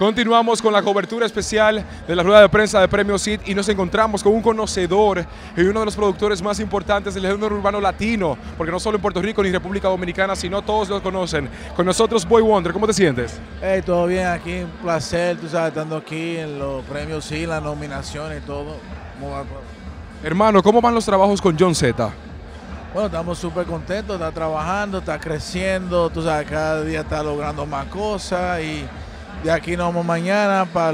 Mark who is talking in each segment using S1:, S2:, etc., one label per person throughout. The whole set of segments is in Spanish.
S1: Continuamos con la cobertura especial de la rueda de prensa de Premio SID y nos encontramos con un conocedor y uno de los productores más importantes del género urbano latino, porque no solo en Puerto Rico ni República Dominicana, sino todos lo conocen. Con nosotros, Boy Wonder, ¿cómo te sientes?
S2: Hey, todo bien aquí, un placer, tú sabes, estando aquí en los premios SID, las nominaciones y todo. ¿Cómo va?
S1: Hermano, ¿cómo van los trabajos con John Z?
S2: Bueno, estamos súper contentos, está trabajando, está creciendo, tú sabes, cada día está logrando más cosas y de aquí nos vamos mañana para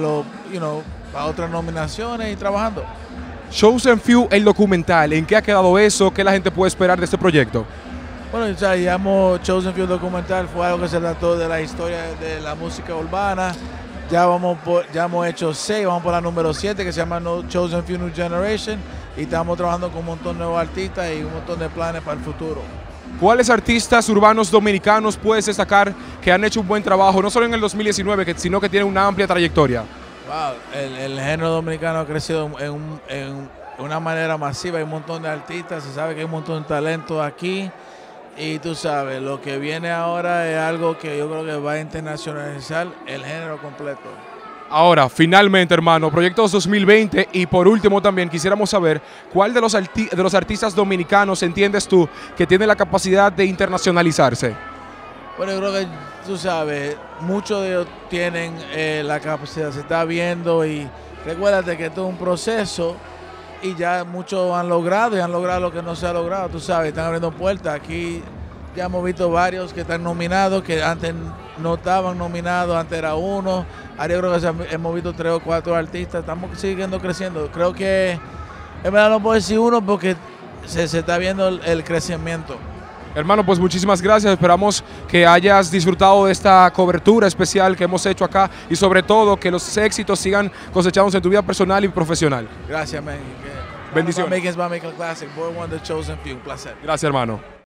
S2: para otras nominaciones y trabajando.
S1: Chosen Few, el documental, ¿en qué ha quedado eso? ¿Qué la gente puede esperar de este proyecto?
S2: Bueno, o sea, llamamos Chosen Few documental, fue algo que se trató de la historia de la música urbana. Ya hemos hecho 6, vamos por la número 7 que se llama Chosen Few New Generation y estamos trabajando con un montón de nuevos artistas y un montón de planes para el futuro.
S1: ¿Cuáles artistas urbanos dominicanos puedes destacar que han hecho un buen trabajo, no solo en el 2019, sino que tienen una amplia trayectoria?
S2: Wow, el género dominicano ha crecido en una manera masiva, hay un montón de artistas, se sabe que hay un montón de talento aquí y tú sabes, lo que viene ahora es algo que yo creo que va a internacionalizar el género completo.
S1: Ahora, finalmente, hermano, Proyectos 2020 y por último también quisiéramos saber cuál de los artistas dominicanos entiendes tú que tiene la capacidad de internacionalizarse.
S2: Bueno, yo creo que tú sabes, muchos de ellos tienen la capacidad, se está viendo y recuérdate que esto es un proceso y ya muchos han logrado y han logrado lo que no se ha logrado, tú sabes, están abriendo puertas. Aquí ya hemos visto varios que están nominados, que antes no estaban nominados, antes era uno. Ahora yo creo que hemos visto 3 o 4 artistas, estamos siguiendo creciendo. Creo que, en verdad no puedo decir uno porque se está viendo el crecimiento.
S1: Hermano, pues muchísimas gracias, esperamos que hayas disfrutado de esta cobertura especial que hemos hecho acá y sobre todo que los éxitos sigan cosechándose en tu vida personal y profesional.
S2: Gracias, man.
S1: Bendiciones.
S2: Making Classic, Boy Wonder, Chosen Few, un placer.
S1: Gracias, hermano.